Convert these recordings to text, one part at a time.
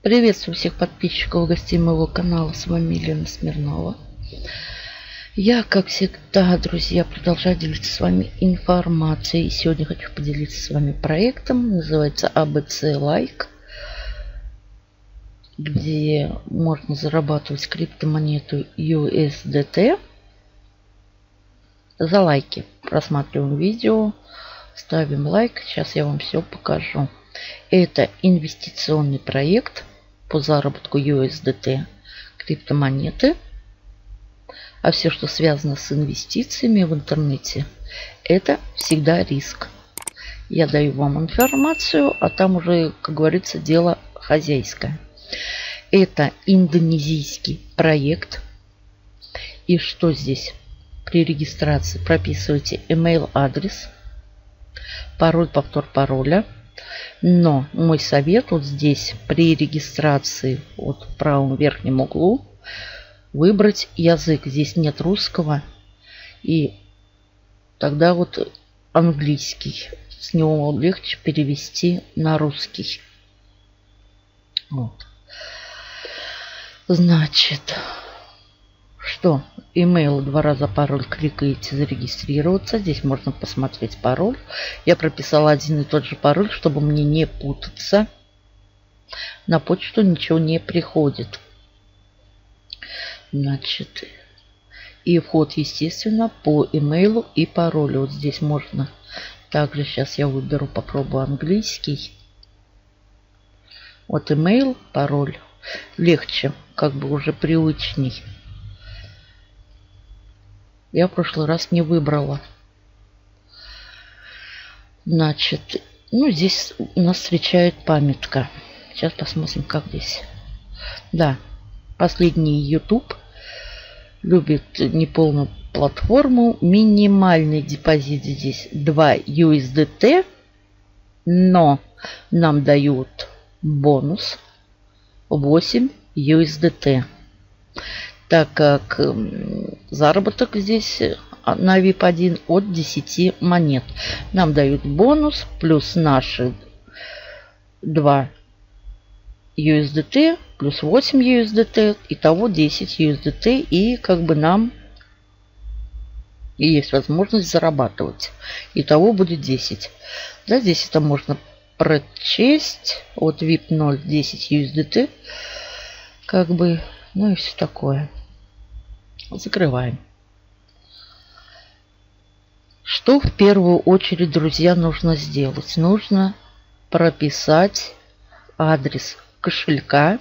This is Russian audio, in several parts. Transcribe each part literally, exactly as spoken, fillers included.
Приветствую всех подписчиков и гостей моего канала. С вами Елена Смирнова. Я, как всегда, друзья, продолжаю делиться с вами информацией. Сегодня хочу поделиться с вами проектом. Называется эй би си Like, где можно зарабатывать криптомонету ю эс ди ти за лайки. Просматриваем видео, ставим лайк. Сейчас я вам все покажу. Это инвестиционный проект по заработку ю эс ди ти криптомонеты. А все, что связано с инвестициями в интернете, это всегда риск. Я даю вам информацию, а там уже, как говорится, дело хозяйское. Это индонезийский проект. И что здесь? При регистрации прописывайте email адрес, пароль, повтор пароля. Но мой совет вот здесь при регистрации вот в правом верхнем углу выбрать язык. Здесь нет русского, и тогда вот английский. С него легче перевести на русский. Вот. Значит, что? Email, два раза пароль, кликаете зарегистрироваться. Здесь можно посмотреть пароль. Я прописала один и тот же пароль, чтобы мне не путаться. На почту ничего не приходит. Значит, и вход, естественно, по имейлу и паролю. Вот здесь можно. Также сейчас я выберу, попробую английский. Вот email, пароль. Легче, как бы уже привычней. Я в прошлый раз не выбрала. Значит, ну здесь нас встречает памятка. Сейчас посмотрим, как здесь. Да, последний YouTube любит неполную платформу. Минимальный депозит здесь два ю эс ди ти. Но нам дают бонус восемь ю эс ди ти. Так как заработок здесь на ви ай пи один от десяти монет. Нам дают бонус плюс наши два ю эс ди ти плюс восемь ю эс ди ти. Итого десять ю эс ди ти. И как бы нам и есть возможность зарабатывать. Итого будет десять. Да, здесь это можно прочесть. Вот ви ай пи ноль десять ю эс ди ти. Как бы, ну и все такое. Закрываем. Что в первую очередь, друзья, нужно сделать? Нужно прописать адрес кошелька,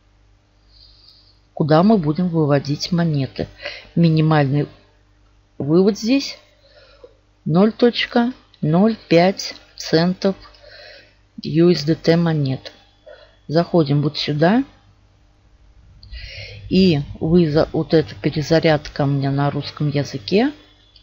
куда мы будем выводить монеты. Минимальный вывод здесь ноль целых ноль пять центов ю эс ди ти монет. Заходим вот сюда. И вы за вот эта перезарядка у меня на русском языке.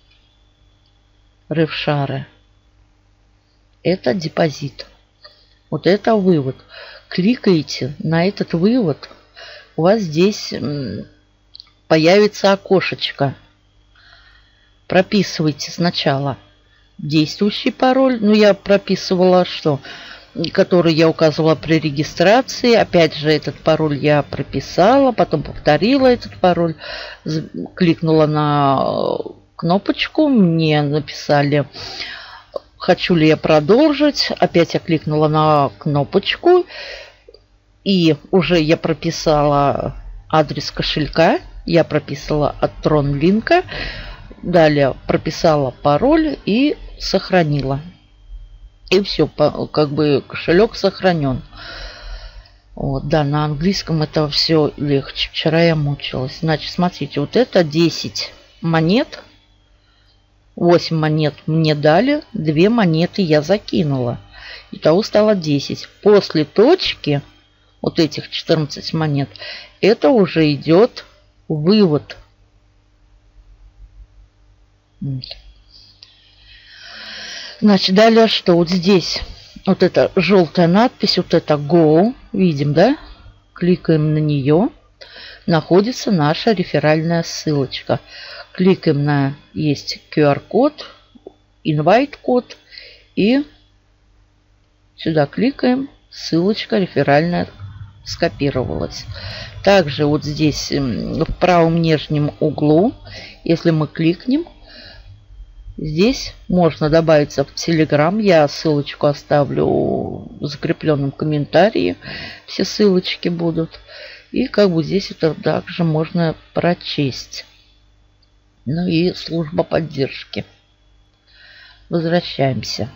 Ревшары. Это депозит. Вот это вывод. Кликаете на этот вывод. У вас здесь появится окошечко. Прописывайте сначала действующий пароль. Ну, я прописывала что? Который я указывала при регистрации. Опять же, этот пароль я прописала, потом повторила этот пароль, кликнула на кнопочку, мне написали, хочу ли я продолжить. Опять я кликнула на кнопочку, и уже я прописала адрес кошелька, я прописала от TronLink, далее прописала пароль и сохранила. И все, как бы кошелек сохранен. Вот, да, на английском это все легче. Вчера я мучилась. Значит, смотрите, вот это десять монет. восемь монет мне дали, две монеты я закинула. Итого стало десять. После точки, вот этих четырнадцать монет, это уже идет вывод. Значит, далее что? Вот здесь вот эта желтая надпись, вот это Go, видим, да? Кликаем на нее. Находится наша реферальная ссылочка. Кликаем на, есть ку ар код, invite код. И сюда кликаем, ссылочка, реферальная скопировалось. Также вот здесь в правом нижнем углу, если мы кликнем, здесь можно добавиться в Telegram. Я ссылочку оставлю в закрепленном комментарии. Все ссылочки будут. И как бы здесь это также можно прочесть. Ну и служба поддержки. Возвращаемся.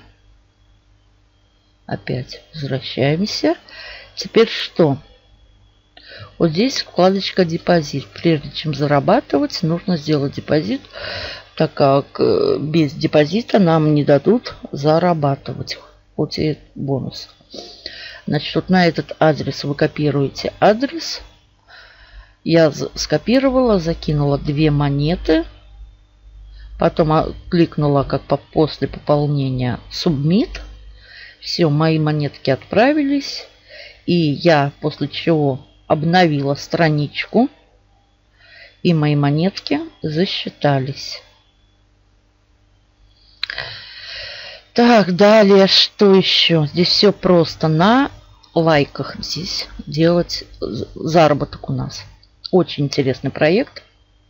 Опять возвращаемся. Теперь что? Вот здесь вкладочка депозит. Прежде чем зарабатывать, нужно сделать депозит, так как без депозита нам не дадут зарабатывать. Вот и бонус. Значит, вот на этот адрес вы копируете адрес. Я скопировала, закинула две монеты. Потом кликнула как по после пополнения Submit. Все, мои монетки отправились. И я после чего обновила страничку. И мои монетки засчитались. Так, далее что еще? Здесь все просто. На лайках здесь делать заработок у нас. Очень интересный проект.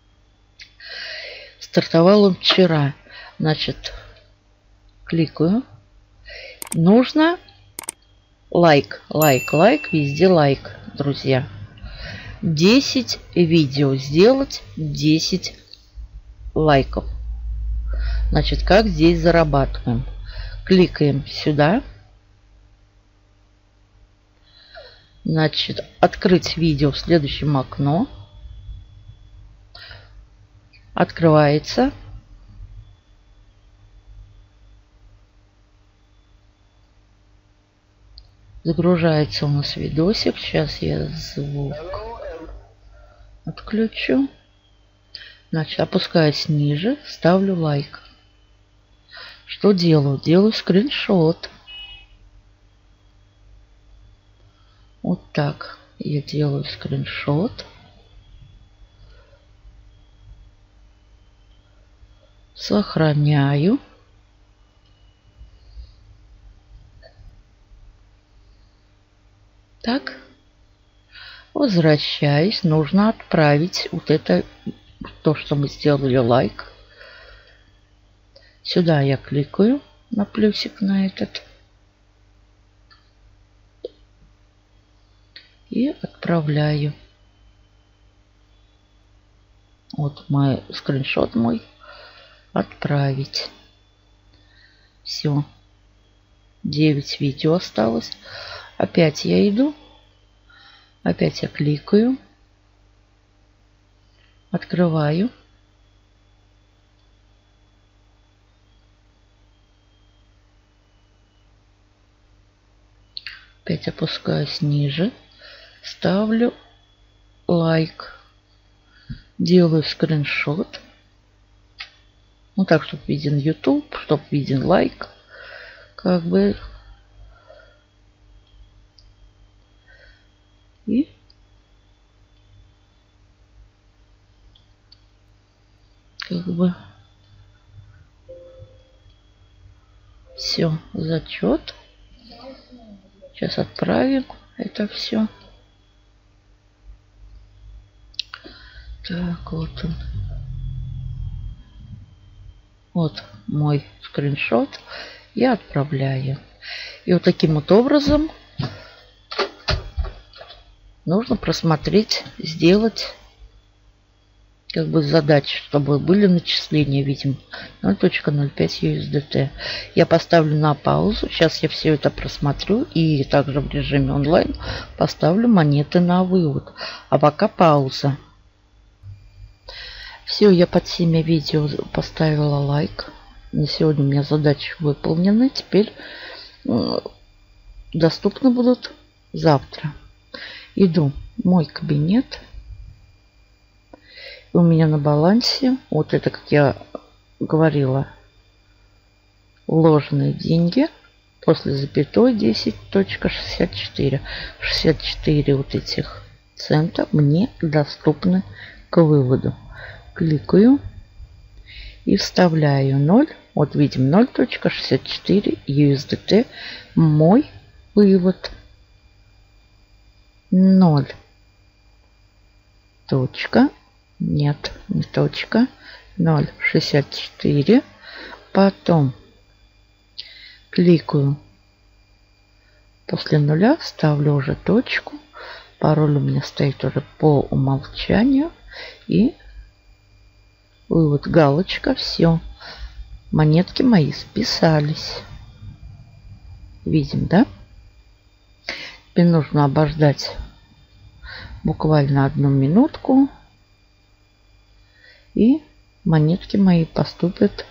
Стартовал он вчера. Значит, кликаю. Нужно лайк, лайк, лайк. Везде лайк, друзья. десять видео сделать, десять лайков. Значит, как здесь зарабатываем? Кликаем сюда. Значит, открыть видео в следующем окно. Открывается. Загружается у нас видосик. Сейчас я звук отключу. Значит, опускаюсь ниже, ставлю лайк. Что делаю? Делаю скриншот. Вот так я делаю скриншот. Сохраняю. Так. Возвращаюсь. Нужно отправить вот это, то, что мы сделали лайк. Сюда я кликаю на плюсик на этот. И отправляю. Вот мой скриншот мой. Отправить. Все. девять видео осталось. Опять я иду. Опять я кликаю. Открываю. Опять опускаюсь ниже. Ставлю лайк. Делаю скриншот. Ну так, чтобы виден YouTube, чтобы виден лайк. Как бы. И как бы все, зачет. Сейчас отправим это все. Так, вот он. Вот мой скриншот. Я отправляю. И вот таким вот образом нужно просмотреть, сделать как бы задачи, чтобы были начисления, видим, ноль целых ноль пять ю эс ди ти. Я поставлю на паузу. Сейчас я все это просмотрю и также в режиме онлайн поставлю монеты на вывод. А пока пауза. Все, я под всеми видео поставила лайк. На сегодня у меня задачи выполнены. Теперь доступны будут завтра. Иду в мой кабинет. У меня на балансе, вот это, как я говорила, вложенные деньги после запятой десять целых шестьдесят четыре. шестьдесят четыре вот этих цента мне доступны к выводу. Кликаю и вставляю ноль. Вот видим ноль целых шестьдесят четыре ю эс ди ти. Мой вывод. ноль. Точка. Нет, не точка. ноль шестьдесят четыре. Потом кликаю после нуля, ставлю уже точку. Пароль у меня стоит уже по умолчанию. И вывод, галочка, все. Монетки мои списались. Видим, да? Теперь нужно обождать буквально одну минутку. И монетки мои поступят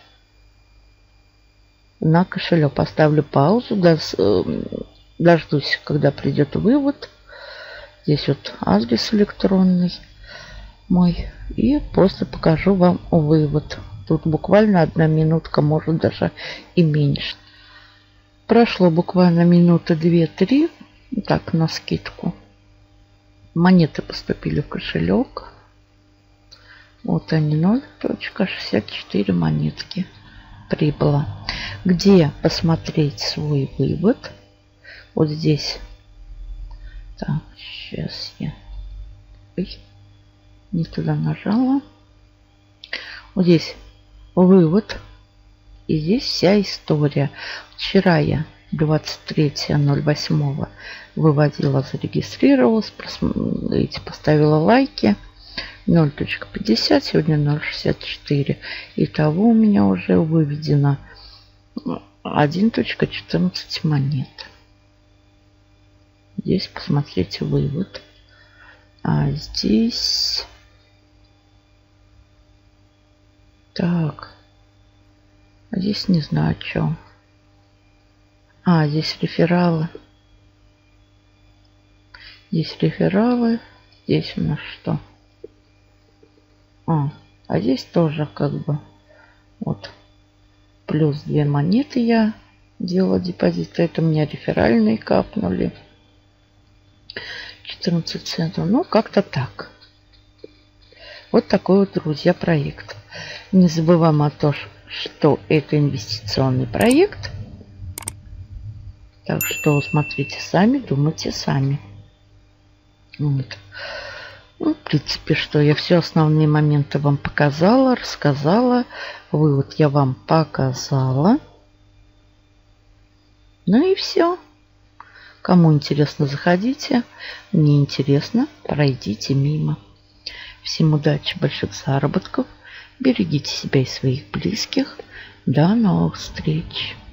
на кошелек. Поставлю паузу, дождусь, когда придет вывод. Здесь вот адрес электронный мой. И после покажу вам вывод. Тут буквально одна минутка, может даже и меньше. Прошло буквально минута две-три. Так, на скидку. Монеты поступили в кошелек. Вот они, ноль шестьдесят четыре монетки прибыло. Где посмотреть свой вывод? Вот здесь. Так, сейчас я... Ой, не туда нажала. Вот здесь вывод. И здесь вся история. Вчера я двадцать третьего ноль восьмого выводила, зарегистрировалась, поставила лайки. ноль пятьдесят, сегодня ноль шестьдесят четыре. Итого у меня уже выведено один четырнадцать монет. Здесь посмотрите вывод. А здесь... Так. А здесь не знаю, что. А, здесь рефералы. Здесь рефералы. Здесь у нас что? А, а здесь тоже как бы вот плюс две монеты я делала депозит. Это у меня реферальные капнули. четырнадцать центов. Ну, как-то так. Вот такой вот, друзья, проект. Не забываем о том, что это инвестиционный проект. Так что смотрите сами, думайте сами. Вот. Ну, в принципе, что я все основные моменты вам показала, рассказала. Вывод я вам показала. Ну и все. Кому интересно, заходите. Мне интересно, пройдите мимо. Всем удачи, больших заработков. Берегите себя и своих близких. До новых встреч.